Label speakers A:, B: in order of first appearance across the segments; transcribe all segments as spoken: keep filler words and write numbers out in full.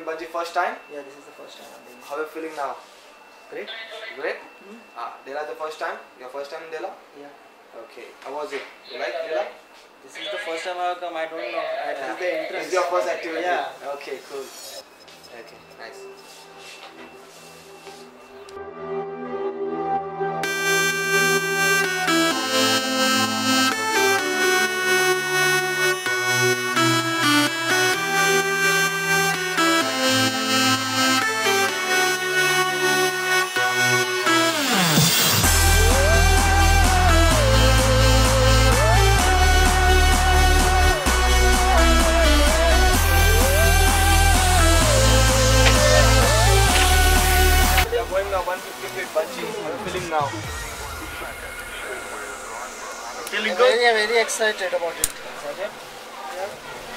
A: bungee first time?
B: Yeah, this is the first time I'm doing it.
A: How are you feeling now?
B: Great.
A: Great?
B: Hmm?
A: Ah, Della the first time? Your first time in Della?
B: Yeah.
A: Okay. How was it? You like Della?
B: This is the first time I've come. I don't know. I
A: Yeah.
B: did the entrance.
A: It's your first activity?
B: Yeah.
A: Okay, cool. Okay, nice. one hundred fifty feet bungee. How are you feeling now? Feeling good?
B: Yeah, very excited about it.
A: Okay. Yeah.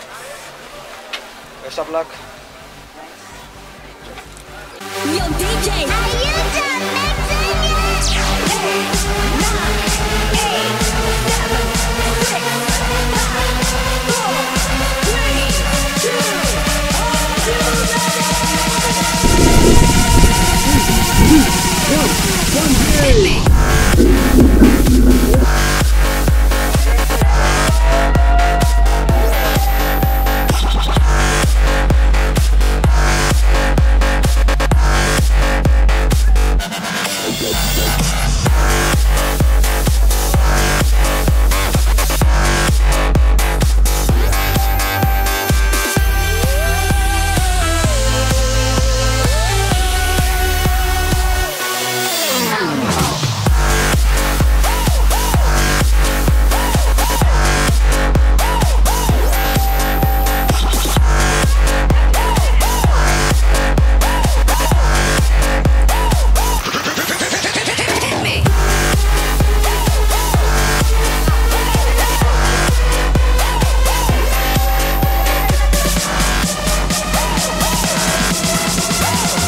A: Best of luck.
C: Yo, D J, are you done mixing it? Eight, nine, eight, seven, six, five, four, three, two, are you ready?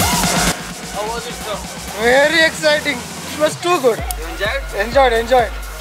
B: Very exciting. It was too good.
A: You enjoyed?
B: Enjoyed, enjoyed.